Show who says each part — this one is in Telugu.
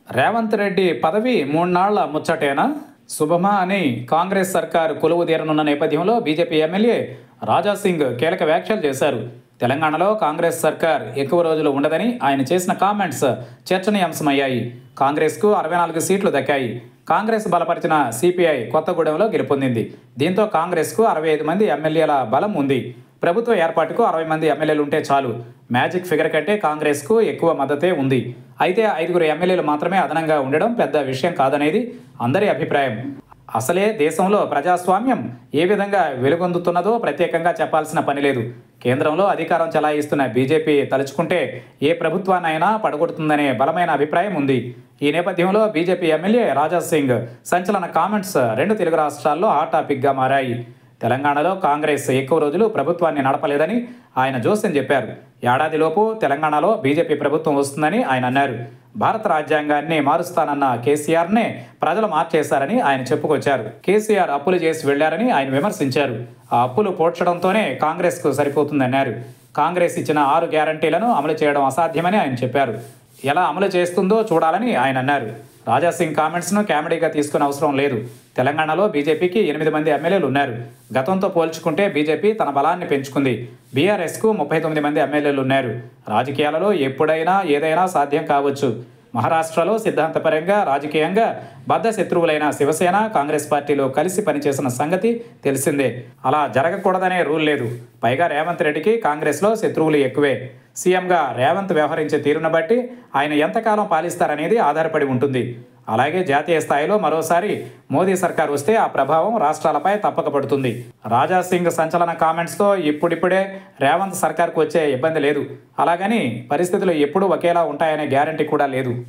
Speaker 1: రేవంత్ రెడ్డి పదవి మూడునాళ్ల ముచ్చటేనా? శుభమా అని కాంగ్రెస్ సర్కారు కొలువు తీరనున్న నేపథ్యంలో బీజేపీ ఎమ్మెల్యే రాజాసింగ్ కీలక వ్యాఖ్యలు చేశారు. తెలంగాణలో కాంగ్రెస్ సర్కార్ ఎక్కువ రోజులు ఉండదని ఆయన చేసిన కామెంట్స్ చర్చనీయాంశమయ్యాయి. కాంగ్రెస్కు 64 సీట్లు దక్కాయి. కాంగ్రెస్ బలపరిచిన సిపిఐ కొత్తగూడెంలో గెలుపొందింది. దీంతో కాంగ్రెస్కు 65 మంది ఎమ్మెల్యేల బలం ఉంది. ప్రభుత్వ ఏర్పాటుకు 60 మంది ఎమ్మెల్యేలు ఉంటే చాలు. మ్యాజిక్ ఫిగర్ కంటే కాంగ్రెస్కు ఎక్కువ మద్దతే ఉంది. అయితే 5 ఎమ్మెల్యేలు మాత్రమే అదనంగా ఉండడం పెద్ద విషయం కాదనేది అందరి అభిప్రాయం. అసలే దేశంలో ప్రజాస్వామ్యం ఏ విధంగా వెలుగొందుతున్నదో ప్రత్యేకంగా చెప్పాల్సిన పని లేదు. కేంద్రంలో అధికారం చెలాయిస్తున్న బీజేపీ తలుచుకుంటే ఏ ప్రభుత్వాన్నైనా పడగొడుతుందనే బలమైన అభిప్రాయం ఉంది. ఈ నేపథ్యంలో బీజేపీ ఎమ్మెల్యే రాజాసింగ్ సంచలన కామెంట్స్ 2 తెలుగు రాష్ట్రాల్లో హాట్ టాపిక్గా మారాయి. తెలంగాణలో కాంగ్రెస్ ఎక్కువ రోజులు ప్రభుత్వాన్ని నడపలేదని ఆయన జోస్యం చెప్పారు. ఏడాదిలోపు తెలంగాణలో బీజేపీ ప్రభుత్వం వస్తుందని ఆయన అన్నారు. భారత రాజ్యాంగాన్ని మారుస్తానన్న కేసీఆర్నే ప్రజలు మార్చేశారని ఆయన చెప్పుకొచ్చారు. కేసీఆర్ అప్పులు చేసి వెళ్లారని ఆయన విమర్శించారు. ఆ అప్పులు పోడ్చడంతోనే కాంగ్రెస్కు సరిపోతుందన్నారు. కాంగ్రెస్ ఇచ్చిన 6 గ్యారంటీలను అమలు చేయడం అసాధ్యమని ఆయన చెప్పారు. ఎలా అమలు చేస్తుందో చూడాలని ఆయన అన్నారు. రాజాసింగ్ కామెంట్స్ను కామెడీగా తీసుకునే అవసరం లేదు. తెలంగాణలో బీజేపీకి 8 మంది ఎమ్మెల్యేలు ఉన్నారు. గతంతో పోల్చుకుంటే బీజేపీ తన బలాన్ని పెంచుకుంది. బీఆర్ఎస్కు 39 మంది ఎమ్మెల్యేలు ఉన్నారు. రాజకీయాలలో ఎప్పుడైనా ఏదైనా సాధ్యం కావచ్చు. మహారాష్ట్రలో సిద్ధాంతపరంగా రాజకీయంగా బద్ధ శత్రువులైన శివసేన కాంగ్రెస్ పార్టీలో కలిసి పనిచేసిన సంగతి తెలిసిందే. అలా జరగకూడదనే రూల్ లేదు. పైగా రేవంత్ రెడ్డికి కాంగ్రెస్లో శత్రువులు ఎక్కువే. సీఎంగా రేవంత్ వ్యవహరించే తీరును బట్టి ఆయన ఎంతకాలం పాలిస్తారనేది ఆధారపడి ఉంటుంది. అలాగే జాతీయ స్థాయిలో మరోసారి మోదీ సర్కార్ వస్తే ఆ ప్రభావం రాష్ట్రాలపై తప్పక పడుతుంది. రాజాసింగ్ సంచలన కామెంట్స్తో ఇప్పుడిప్పుడే రేవంత్ సర్కార్కు వచ్చే ఇబ్బంది లేదు. అలాగని పరిస్థితులు ఎప్పుడూ ఒకేలా ఉంటాయనే గ్యారంటీ కూడా లేదు.